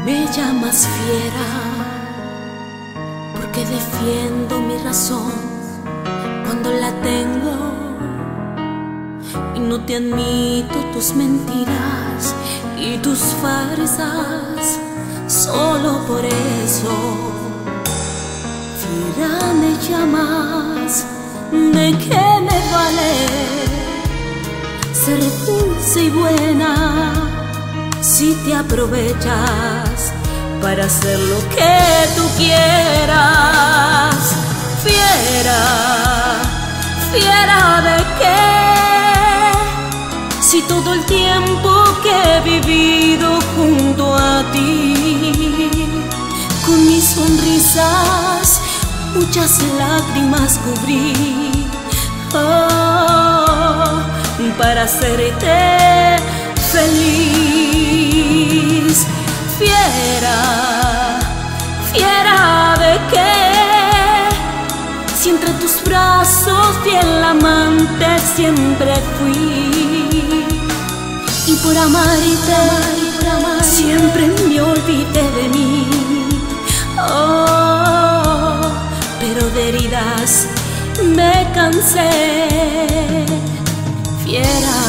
Me llamas fiera porque defiendo mi razón cuando la tengo y no te admito tus mentiras y tus farsas. Solo por eso, fiera me llamas. ¿De qué me vale ser dulce y buena si te aprovechas para hacer lo que tú quieras? Fiera, fiera de qué, si todo el tiempo que he vivido junto a ti, con mis sonrisas muchas lágrimas cubrí, oh, para hacerte feliz. Fiera, fiera de qué, si entre tus brazos fiel amante siempre fui, y por amarte siempre me olvidé de mí. Oh, pero de heridas me cansé. Fiera,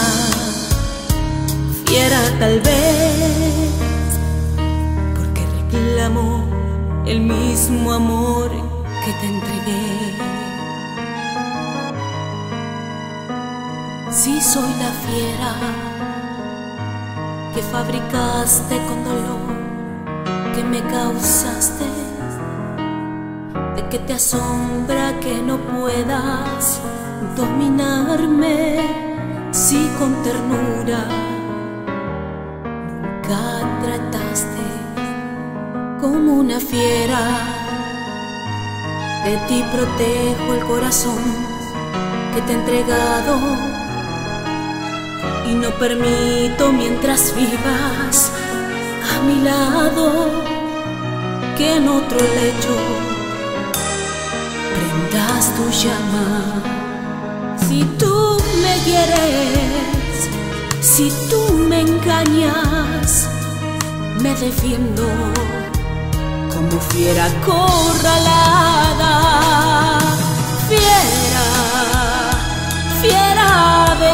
fiera tal vez, porque reclamo el mismo amor que te entregué. Sí soy la fiera que fabricaste con dolor, que me causaste, de que te asombra que no puedas dominarme. Si con ternura nunca trataste como una fiera, de ti protejo el corazón que te he entregado, y no permito mientras vivas a mi lado que en otro lecho prendas tu llama. Si tú me quieres, si tú me engañas, me defiendo como fiera acorralada. Fiera, fiera de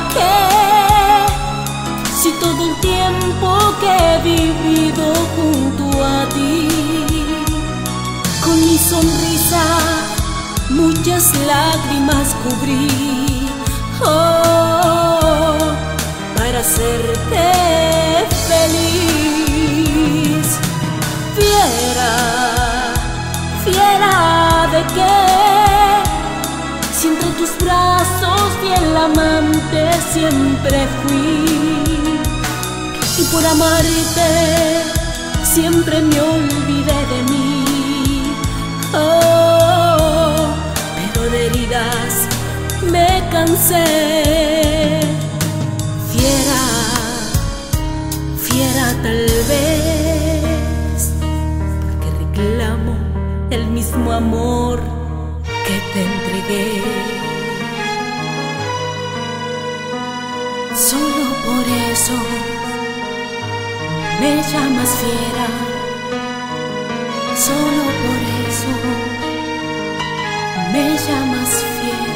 qué, si todo el tiempo que he vivido junto a ti, con mi sonrisa muchas lágrimas cubrí, oh, para hacerte feliz. Fiera, fiera de qué, si entre tus brazos fiel amante siempre fui, y por amarte siempre me olvidé de mí. Oh, pero de heridas me cansé. Fiera, fiera tal vez, porque reclamo el mismo amor que te entregué. Solo por eso me llamas fiera, solo por eso me llamas fiera.